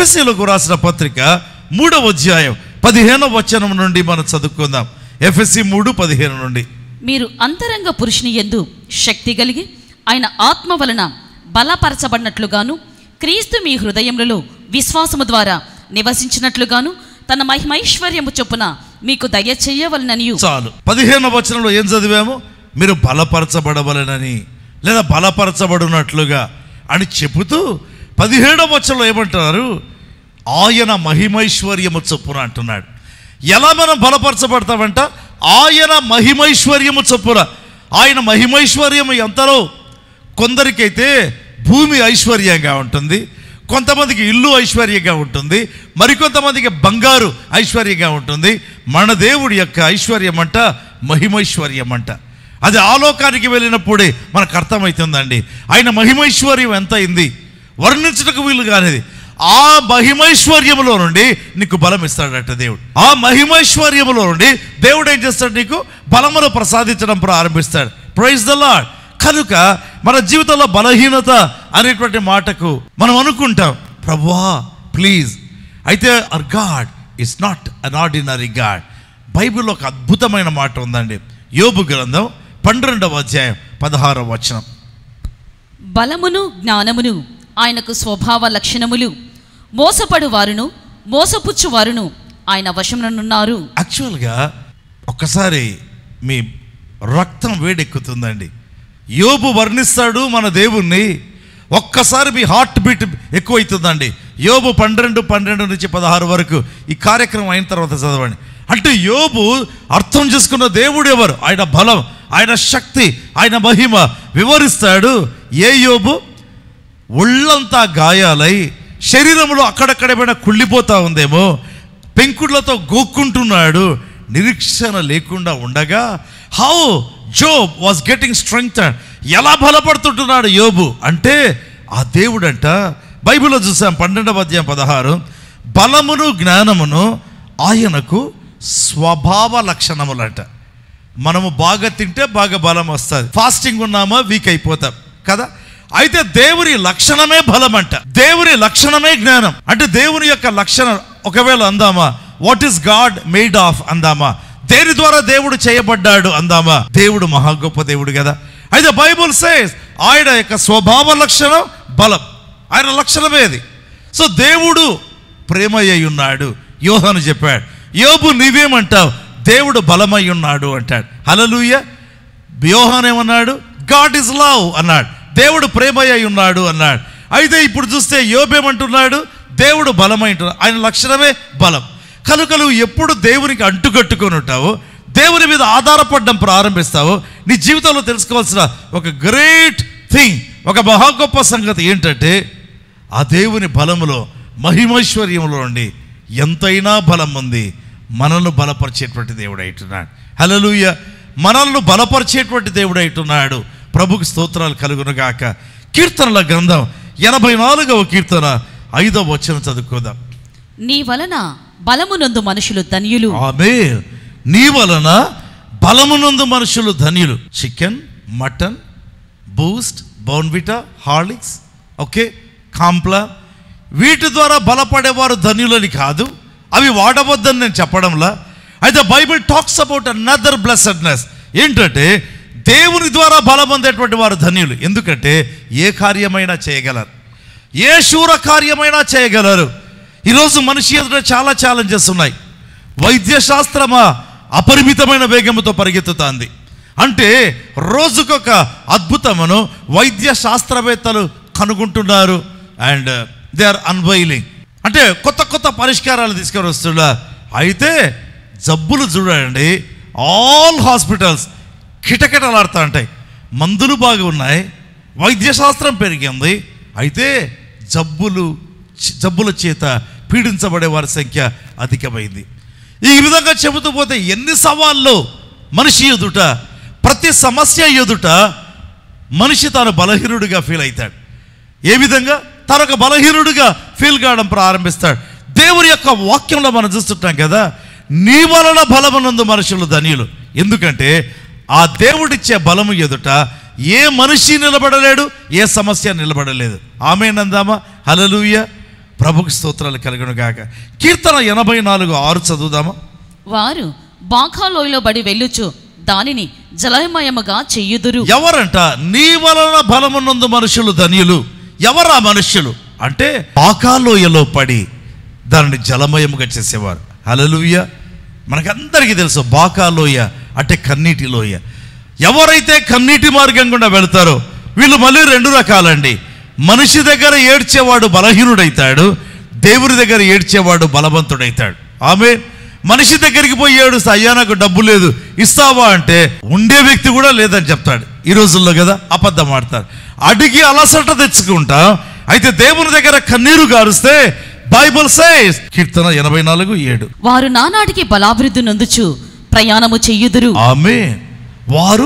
ఎఫెసీయులకు రాసిన పత్రిక 3వ అధ్యాయం 15వ వచనం నుండి మనం చదువుకుందాం. ఎఫెసీ 3:15 నుండి. మీరు అంతరంగ పురుషుని యందు శక్తి కలిగి ఆయన ఆత్మ వలన బలపరచబడినట్లుగాను, క్రీస్తు మీ హృదయములలో విశ్వాసము ద్వారా నివసించినట్లుగాను తన మహిమైశ్వర్యము చొప్పున మీకు దయచేయవలననియు. చాలు. 15వ వచనంలో ఏం చదివాము? మీరు బలపరచబడవలనని లేదా బలపరచబడినట్లుగా అని చెబుతూ 17వ వచనంలో ఏమంటున్నారు? ఆయన మహిమైశ్వర్యము చొప్పున అంటున్నాడు. ఎలా మనం బలపరచబడతామంట? ఆయన మహిమైశ్వర్యము చొప్పున. ఆయన మహిమైశ్వర్యము ఎంతలో? కొందరికైతే భూమి ఐశ్వర్యంగా ఉంటుంది, కొంతమందికి ఇల్లు ఐశ్వర్యంగా ఉంటుంది, మరికొంతమందికి బంగారు ఐశ్వర్యంగా ఉంటుంది. మన దేవుడి యొక్క ఐశ్వర్యం అంట మహిమైశ్వర్యం అంట. అది ఆలోకానికి వెళ్ళినప్పుడే మనకు అర్థమవుతుందండి. ఆయన మహిమైశ్వర్యం ఎంత అయింది వర్ణించటకు వీలు కానిది. ఆ మహిమైశ్వర్యములో నుండి నీకు బలం ఇస్తాడట దేవుడు. ఆ మహిమైశ్వర్యములో నుండి దేవుడు ఏం చేస్తాడు? నీకు బలమును ప్రసాదించడం ప్రారంభిస్తాడు. Praise the lord. కనుక మన జీవితంలో బలహీనత అనేటువంటి మాటకు మనం అనుకుంటాం, ప్రభువా ప్లీజ్. అయితే our god is not an ordinary god. బైబిల్లో ఒక అద్భుతమైన మాట ఉందండి. యోబు గ్రంథం 12వ అధ్యాయం 16వ వచనం. బలమును జ్ఞానమును ఆయనకు స్వభావ లక్షణములు, మోసపడు వారును మోసపుచ్చు వారును ఆయన వశమునున్నారు. యాక్చువల్గా ఒక్కసారి మీ రక్తం వేడెక్కుతుందండి. యోబు వర్ణిస్తాడు మన దేవుణ్ణి. ఒక్కసారి మీ హార్ట్ బీట్ ఎక్కువైతుందండి. యోబు 12 నుంచి 16 వరకు ఈ కార్యక్రమం అయిన తర్వాత చదవండి. అంటే యోబు అర్థం చేసుకున్న దేవుడు ఎవరు? ఆయన బలం, ఆయన శక్తి, ఆయన మహిమ వివరిస్తాడు. ఏ యోబు? ఒళ్ళంతా గాయాలై శరీరంలో అక్కడక్కడేమైనా కుళ్ళిపోతా ఉందేమో, పెంకుళ్లతో గోక్కుంటున్నాడు, నిరీక్షణ లేకుండా ఉండగా how Job was getting strength. ఎలా బలపడుతుంటున్నాడు యోబు అంటే ఆ దేవుడంట. బైబిల్లో చూసాం 12వ అధ్యాయం 16, బలమును జ్ఞానమును ఆయనకు స్వభావ లక్షణములంట. మనము బాగా తింటే బాగా బలం వస్తుంది, ఫాస్టింగ్ ఉన్నామా వీక్ అయిపోతాం కదా. అయితే దేవుని లక్షణమే బలం అంట, దేవుని లక్షణమే జ్ఞానం. అంటే దేవుని యొక్క లక్షణం ఒకవేళ అందామా, what is god made of అందామా, దేని ద్వారా దేవుడు చేయబడ్డాడు అందామా, దేవుడు మహా గొప్ప దేవుడు కదా. అయితే బైబుల్ సేస్ ఆయన యొక్క స్వభావ లక్షణం బలం, ఆయన లక్షణమే అది. సో దేవుడు ప్రేమయ్య ఉన్నాడు. యోహాను చెప్పాడు, యోబు నీవేమంటావు? దేవుడు బలమై ఉన్నాడు అంటాడు. హల్లెలూయా. యోహాను ఏమన్నాడు? గాడ్ ఇస్ లవ్ అన్నాడు. దేవుడు ప్రేమయ్య ఉన్నాడు అన్నాడు. అయితే ఇప్పుడు చూస్తే యోబు ఏమంటున్నాడు? దేవుడు బలమై ఉంటున్నాడు, ఆయన లక్షణమే బలం. కనుక నువ్వు ఎప్పుడు దేవునికి అంటుకట్టుకొని ఉంటావో, దేవుని మీద ఆధారపడడం ప్రారంభిస్తావో, నీ జీవితంలో తెలుసుకోవాల్సిన ఒక గ్రేట్ థింగ్, ఒక మహా గొప్ప సంగతి ఏంటంటే ఆ దేవుని బలములో, మహిమైశ్వర్యంలో ఉండి ఎంతైనా బలం ఉంది. మనల్ని బలపరిచేటువంటి దేవుడు అయితున్నాడు. హల్లెలూయా. మనల్ని బలపరిచేటువంటి దేవుడు అయితున్నాడు. ప్రభుకి స్తోత్రాలు కలుగునుగాక. కీర్తనల గ్రంథం 84వ కీర్తన 5వ వచనం చదువుకుందాం. నీ వలన బలమునందు మనుషులు ధన్యులు. ఆమేన్. నీ వలన బలమునందు మనుషులు ధన్యులు. Chicken, mutton, Boost, Bournvita, Horlicks, okay, Complan, వీటి ద్వారా బలపడేవారు ధన్యులని కాదు, అవి వాడవద్దని నేను చెప్పడంలా. అయితే Bible talks about another blessedness. ఏంటంటే దేవుని ద్వారా బలం పొందేటువంటి వారు ధన్యులు. ఎందుకంటే ఏ కార్యమైనా చేయగలరు, ఏ శూర కార్యమైనా చేయగలరు. ఈరోజు మనిషి ఎదుట చాలా ఛాలెంజెస్ ఉన్నాయి. వైద్య శాస్త్రమా అపరిమితమైన వేగంతో పరిగెత్తుతుంది. అంటే రోజుకొక అద్భుతమును వైద్య శాస్త్రవేత్తలు కనుగొంటున్నారు. అండ్ దే ఆర్ అన్వైలింగ్, అంటే కొత్త కొత్త పరిష్కారాలు తీసుకొని వస్తున్నారు. అయితే జబ్బులు చూడండి, ఆల్ హాస్పిటల్స్ కిటకిటలాడుతూ ఉంటాయి. మందులు బాగా ఉన్నాయి, వైద్యశాస్త్రం పెరిగింది. అయితే జబ్బుల చేత పీడించబడే వారి సంఖ్య అధికమైంది. ఈ విధంగా చెబుతూ పోతే ఎన్ని సవాళ్ళు మనిషి ఎదుట, ప్రతి సమస్య ఎదుట మనిషి తాను బలహీనుడిగా ఫీల్ అవుతాడు. ఏ విధంగా? తనొక బలహీనుడిగా ఫీల్ కావడం ప్రారంభిస్తాడు. దేవుని యొక్క వాక్యంలో మనం చూస్తుంటాం కదా, నీ వలన బలమునందు మనుషులు ధన్యులు. ఎందుకంటే ఆ దేవుడిచ్చే బలము ఎదుట ఏ మనిషి నిలబడలేడు, ఏ సమస్య నిలబడలేదు. ఆమేన్ అందామా? హల్లెలూయా. ప్రభుకి స్తోత్రాలు కలుగును గాక. కీర్తన 84:6 చదువుదామా? వారు బాకా లోయలో బడి వెళ్ళుచు దానిని జలమయముగా చెయ్యుదురు. ఎవరంట? నీ వలన బలమునందు మనుషులు ధన్యులు. ఎవరా మనుష్యులు అంటే బాకా లోయలో పడి దానిని జలమయముగా చేసేవారు. హల్లెలూయా. మనకందరికీ తెలుసు బాకా లోయ అంటే కన్నీటి లోయ. ఎవరైతే కన్నీటి మార్గం గుండా వెళతారో వీళ్ళు మళ్ళీ 2 రకాలండి. మనిషి దగ్గర ఏడ్చేవాడు బలహీనుడైతాడు, దేవుని దగ్గర ఏడ్చేవాడు బలవంతుడైతాడు. ఆమె మనిషి దగ్గరికి పోయి ఏడుస్తా, అయ్యా నాకు డబ్బు లేదు ఇస్తావా అంటే ఉండే వ్యక్తి కూడా లేదని చెప్తాడు. ఈ రోజుల్లో కదా అబద్ధం ఆడతారు. అడిగి అలసట తెచ్చుకుంటా. అయితే దేవుని దగ్గర కన్నీరు గారుస్తే బైబిల్ సేస్ కీర్తన 84:7 వారు నానాటికి బలాభివృద్ధి నొందుచు ప్రయాణము చెయ్యుదురు. ఆమేన్. వారు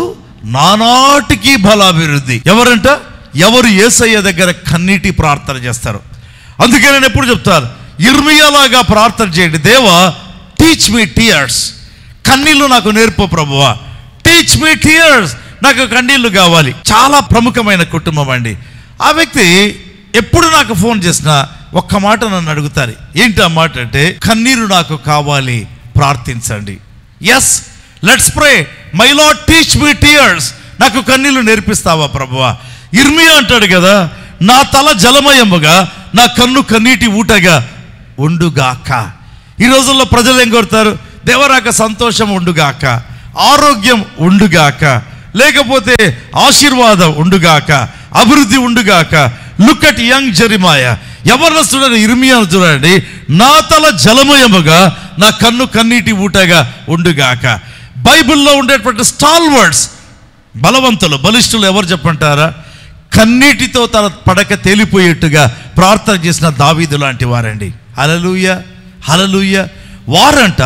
నానాటికి బలాభివృద్ధి. ఎవరంట? ఎవరు యేసయ్య దగ్గర కన్నీటి ప్రార్థన చేస్తారు. అందుకే నేను ఎప్పుడు చెప్తాను, ఇర్మియాలాగా ప్రార్థన చేయండి. దేవా టీచ్ మీ టీయర్స్. కన్నీళ్లు నాకు నేర్పు ప్రభువా. Teach me tears. నాకు కన్నీళ్లు కావాలి. చాలా ప్రముఖమైన కుటుంబం అండి. ఆ వ్యక్తి ఎప్పుడు నాకు ఫోన్ చేసినా ఒక్క మాట నన్ను అడుగుతారు. ఏంటి ఆ మాట అంటే, కన్నీరు నాకు కావాలి, ప్రార్థించండి. Yes, let's pray. My lord teach me tears. నాకు కన్నీళ్లు నేర్పిస్తావా ప్రభువా? ఇర్మియా అంటాడు కదా, నా తల జలమయముగా నా కన్ను కన్నీటి ఊటగా ఉండుగాక. ఈ రోజుల్లో ప్రజలు ఏం కోరుతారు? దేవరాక సంతోషం ఉండుగాక, ఆరోగ్యం ఉండుగాక, లేకపోతే ఆశీర్వాదం ఉండుగాక, అభివృద్ధి ఉండుగాక. Look at young Jeremiah. ఎవరిని ఇర్మియాను చూడండి, నా తల జలమయముగా నా కన్ను కన్నీటి ఊటగా ఉండుగాక. బైబిల్లో ఉండేటువంటి స్టాల్వర్డ్స్, బలవంతులు, బలిష్ఠులు ఎవరు చెప్పంటారా? కన్నీటితో తన పడక తేలిపోయేట్టుగా ప్రార్థన చేసిన దావీదు లాంటి వారండి. హల్లెలూయా, హల్లెలూయా. వారంట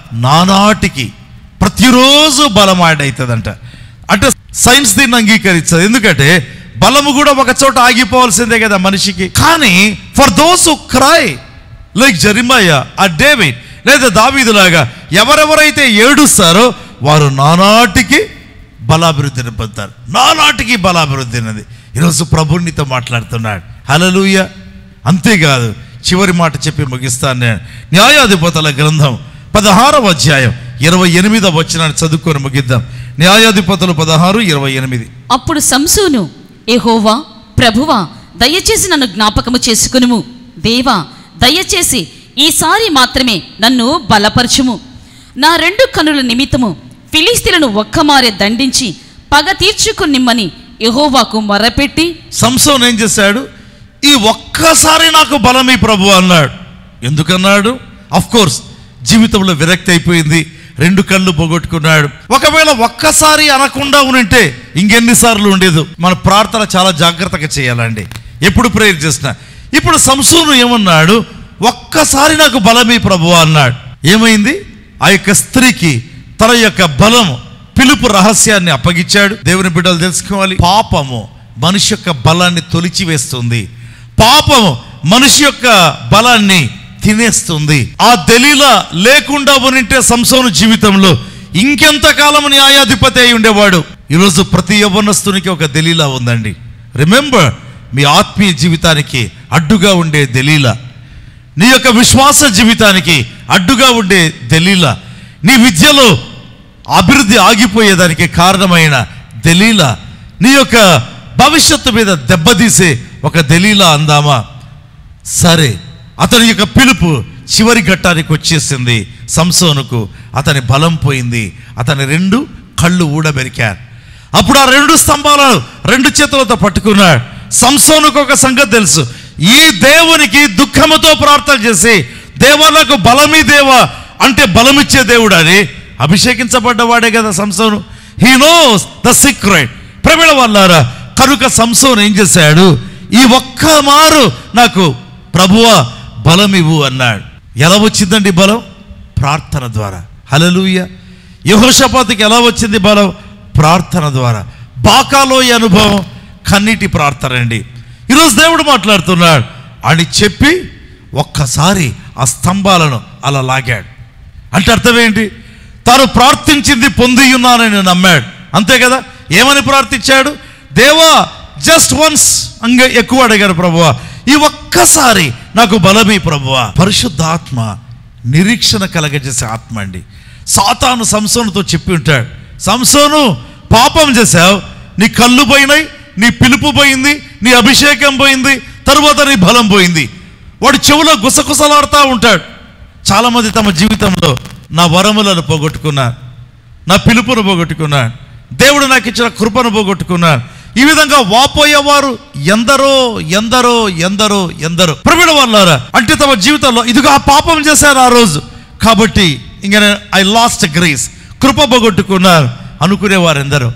నానాటికి ప్రతిరోజు బలం యాడ్ అవుతుందంట. అంటే సైన్స్ దీన్ని అంగీకరించదు. ఎందుకంటే బలము కూడా ఒక చోట ఆగిపోవాల్సిందే కదా మనిషికి. కానీ for those who cry like Jeremiah ఆ డేవిడ్ లేదా దావీదులాగా ఎవరెవరైతే ఏడుస్తారో వారు నానాటికి బలాభివృద్ధిని పొందుతారు. నానాటికి బలాభివృద్ధి అనేది ఈరోజు ప్రభునితో మాట్లాడుతున్నాడు. హల్లెలూయా. అంతేకాదు, చివరి మాట చెప్పి ముగిస్తాను నేను. న్యాయాధిపతుల గ్రంథం 16వ అధ్యాయం 28వ వచనాన్ని చదువుకొని ముగిద్దాం. న్యాయాధిపతులు 16:28. అప్పుడు సంసోను, యెహోవా ప్రభువా దయచేసి నన్ను జ్ఞాపకము చేసుకునుము. దేవా దయచేసి ఈసారి మాత్రమే నన్ను బలపరచుము. నా 2 కన్నుల నిమిత్తము ఫిలిస్తీయులను ఒక్కమారే దండించి పగ తీర్చుకునిమ్మని యెహోవాకు మొరపెట్టి. సంసోను ఏం చేశాడు? ఈ ఒక్కసారి నాకు బలమీ ప్రభు అన్నాడు. ఎందుకన్నాడు? ఆఫ్ కోర్స్ జీవితంలో విరక్తి అయిపోయింది, 2 కళ్ళు పోగొట్టుకున్నాడు. ఒకవేళ ఒక్కసారి అనకుండా ఉంటే ఇంకెన్నిసార్లు ఉండేదు. మన ప్రార్థన చాలా జాగ్రత్తగా చేయాలండి ఎప్పుడు ప్రేయర్ చేసినా. ఇప్పుడు సంసోను ఏమన్నాడు? ఒక్కసారి నాకు బలమీ ప్రభు అన్నాడు. ఏమైంది? ఆ యొక్క స్త్రీకి తన యొక్క బలం పిలుపు రహస్యాన్ని అప్పగించాడు. దేవుని బిడ్డలు తెలుసుకోవాలి, పాపము మనిషి యొక్క బలాన్ని తొలిచివేస్తుంది. పాపము మనిషి యొక్క బలాన్ని తినేస్తుంది. ఆ దెలీలా లేకుండా ఉంటే సంసోను జీవితంలో ఇంకెంతకాలం న్యాయాధిపతి అయి ఉండేవాడు. ఈరోజు ప్రతి యవ్వనస్తునికి ఒక దెలీలా ఉందండి. రిమెంబర్, మీ ఆత్మీయ జీవితానికి అడ్డుగా ఉండే దెలీలా, నీ యొక్క విశ్వాస జీవితానికి అడ్డుగా ఉండే దెలీలా, నీ విద్యలో అభివృద్ధి ఆగిపోయేదానికి కారణమైన దెలీలా, నీ యొక్క భవిష్యత్తు మీద దెబ్బతీసే ఒక దెలీలా అందామా? సరే, అతని యొక్క పిలుపు చివరి ఘట్టానికి వచ్చేసింది. సంసోనుకు అతని బలం పోయింది. అతని 2 కళ్ళు ఊడబెరికారు. అప్పుడు ఆ 2 స్తంభాలను 2 చేతులతో పట్టుకున్నాడు. సంసోనుకు ఒక సంగతి తెలుసు, ఈ దేవునికి దుఃఖముతో ప్రార్థన చేసి దేవా నాకు బలమీ దేవా అంటే బలమిచ్చే దేవుడు అని అభిషేకించబడ్డవాడే కదా సంసోను. He knows the secret. ప్రవీణ వాళ్ళారా, కనుక సంసోను ఏం చేశాడు? ఈ ఒక్క మారు నాకు ప్రభువా బలమివ్వు అన్నాడు. ఎలా వచ్చిందండి బలం? ప్రార్థన ద్వారా. హల్లెలూయా. యెహోషాపాతుకి ఎలా వచ్చింది బలం? ప్రార్థన ద్వారా. బాకాలోయ అనుభవం కన్నీటి ప్రార్థన అండి. ఈరోజు దేవుడు మాట్లాడుతున్నాడు అని చెప్పి ఒక్కసారి ఆ స్తంభాలను అలా లాగాడు. అంటే అర్థం ఏంటి? తాను ప్రార్థించింది పొంది ఉన్నానని నమ్మాడు. అంతే కదా. ఏమని ప్రార్థించాడు? దేవా జస్ట్ వన్స్. ఎక్కువ అడిగారు, ప్రభువా ఈ ఒక్కసారి నాకు బలమే ప్రభువా. పరిశుద్ధాత్మ నిరీక్షణ కలగజేసే ఆత్మ అండి. సాతాను సంసోనుతో చెప్పి ఉంటాడు, సంసోను పాపం చేశావు, నీ కళ్ళు పోయినాయి, నీ పిలుపు పోయింది, నీ అభిషేకం పోయింది, తరువాత నీ బలం పోయింది. వాడు చెవులో గుసగుసలాడుతూ ఉంటాడు. చాలామంది తమ జీవితంలో నా వరములను పోగొట్టుకున్నాను, నా పిలుపును పోగొట్టుకున్నాను, దేవుడు నాకు ఇచ్చిన కృపను పోగొట్టుకున్నాను. ఈ విధంగా వాపోయేవారు ఎందరో ఎందరో ఎందరో ఎందరో. ప్రవీణ వాళ్ళారా, అంటే తమ జీవితంలో ఇదిగో ఆ పాపం చేశారు ఆ రోజు, కాబట్టి ఇంకా ఐ లాస్ట్ గ్రేస్, కృప పోగొట్టుకున్నారు అనుకునేవారు ఎందరో.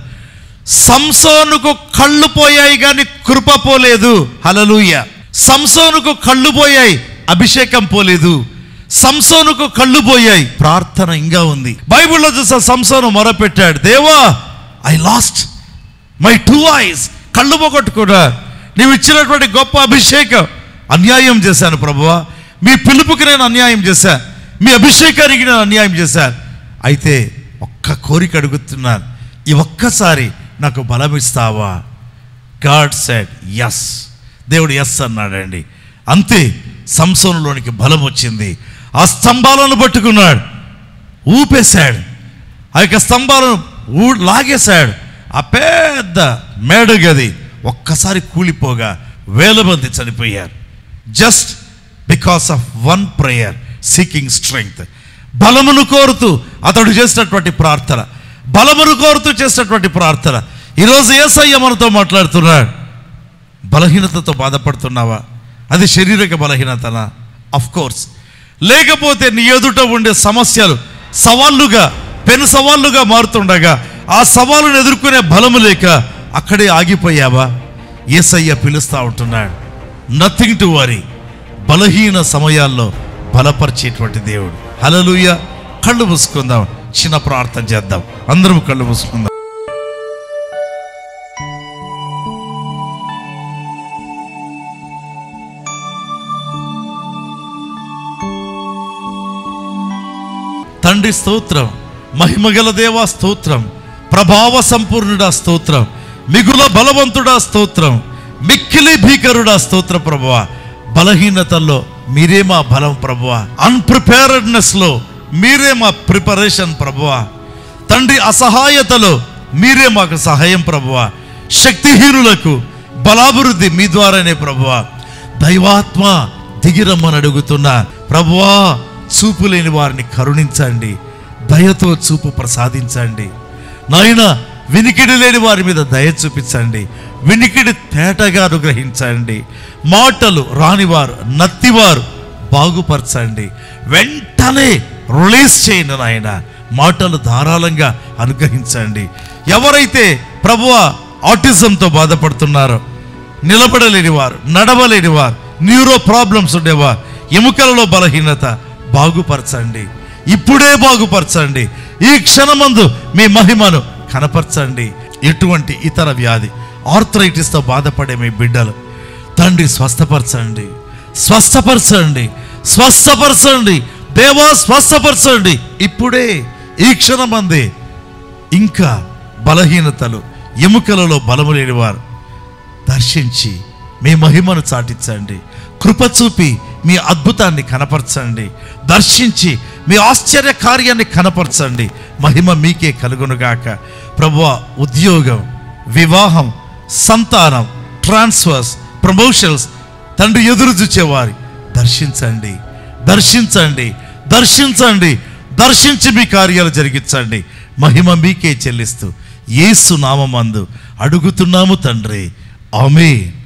సంసోనుకు కళ్ళు పోయాయి కానీ కృప పోలేదు. హల్లెలూయా. సంసోనుకు కళ్ళు పోయాయి, అభిషేకం పోలేదు. సంసోనుకు కళ్ళు పోయాయి, ప్రార్థన ఇంకా ఉంది. బైబిల్లో చూసా సంసోను మొరపెట్టాడు, దేవా ఐ లాస్ట్ మై 2 eyes, కళ్ళు పోగొట్టుకున్నా, నీవు ఇచ్చినటువంటి గొప్ప అభిషేకం అన్యాయం చేశాను ప్రభువా. మీ పిలుపుకి నేను అన్యాయం చేశాను, మీ అభిషేకానికి నేను అన్యాయం చేశాను. అయితే ఒక్క కోరిక అడుగుతున్నాను, ఈ ఒక్కసారి నాకు బలం ఇస్తావా? God said yes. దేవుడు ఎస్ అన్నాడండి. అంతే, సంసోనులోనికి బలం వచ్చింది. ఆ స్తంభాలను పట్టుకున్నాడు, ఊపేశాడు, ఆ యొక్క స్తంభాలను లాగేశాడు. ఆ పెద్ద మేడగది ఒక్కసారి కూలిపోగా వేల మంది చనిపోయారు. Just because of one prayer seeking strength. బలమును కోరుతూ అతడు చేసినటువంటి ప్రార్థన, బలమును కోరుతూ చేసినటువంటి ప్రార్థన. ఈరోజు యేసయ్య మనతో మాట్లాడుతున్నాడు. బలహీనతతో బాధపడుతున్నావా? అది శారీరక బలహీనతనా? Of course. లేకపోతే నీ ఎదుట ఉండే సమస్యలు సవాళ్ళుగా, పెను సవాళ్ళుగా మారుతుండగా ఆ సవాలును ఎదుర్కొనే బలము లేక అక్కడే ఆగిపోయావా? యేసయ్య పిలుస్తూ ఉంటున్నాడు, నథింగ్ టు వరీ. బలహీన సమయాల్లో బలపరిచేటువంటి దేవుడు. హల్లెలూయా. కళ్ళు మూసుకుందాం, చిన్న ప్రార్థన చేద్దాం. అందరం కళ్ళు మూసుకుందాం. తండ్రి స్తోత్రం, మహిమగల దేవా స్తోత్రం, ప్రభావ సంపూర్ణుడా స్తోత్రం, మిగుల బలవంతుడా స్తోత్రం, మిక్కిలి భీకరుడా స్తోత్రం ప్రభువా. బలహీనతల్లో మీరే మా బలం ప్రభువా. అన్ప్రిపేర్డ్నెస్లో మీరే మా ప్రిపరేషన్ ప్రభువా. తండ్రి అసహాయతలో మీరే మాకు సహాయం ప్రభువా. శక్తిహీనులకు బలాభివృద్ధి మీ ద్వారానే ప్రభువా. దైవాత్మ దిగిరమ్మని అడుగుతున్నా ప్రభువా. చూపు లేని వారిని కరుణించండి, దయతో చూపు ప్రసాదించండి నాయన. వినికిడి లేని వారి మీద దయ చూపించండి, వినికిడి తేటగా అనుగ్రహించండి. మాటలు రానివారు, నత్తివారు బాగుపరచండి. వెంటనే రిలీజ్ చేయండి నాయన. మాటలు ధారాళంగా అనుగ్రహించండి. ఎవరైతే ప్రభువా ఆటిజంతో బాధపడుతున్నారో, నిలబడలేని వారు, నడవలేని వారు, న్యూరో ప్రాబ్లమ్స్ ఉండేవారు, ఎముకలలో బలహీనత బాగుపరచండి, ఇప్పుడే బాగుపరచండి. ఈ క్షణమందు మీ మహిమను కనపరచండి. ఎటువంటి ఇతర వ్యాధి, ఆర్థరైటిస్తో బాధపడే మీ బిడ్డలు తండ్రి స్వస్థపరచండి, స్వస్థపరచండి, స్వస్థపరచండి దేవా, స్వస్థపరచండి. ఇప్పుడే ఈ క్షణమందే. ఇంకా బలహీనతలు, ఎముకలలో బలము లేనివారు దర్శించి మీ మహిమను చాటించండి. కృప చూపి మీ అద్భుతాన్ని కనపరచండి. దర్శించి మీ ఆశ్చర్య కార్యాన్ని కనపరచండి. మహిమ మీకే కలుగునుగాక ప్రభువా. ఉద్యోగం, వివాహం, సంతానం, ట్రాన్స్ఫర్స్, ప్రమోషన్స్ తండ్రి ఎదురు చూచేవారి దర్శించండి, దర్శించండి, దర్శించండి. దర్శించి మీ కార్యాలు జరిగించండి. మహిమ మీకే చెల్లిస్తూ యేసు నామమందు అడుగుతున్నాము తండ్రి. ఆమేన్.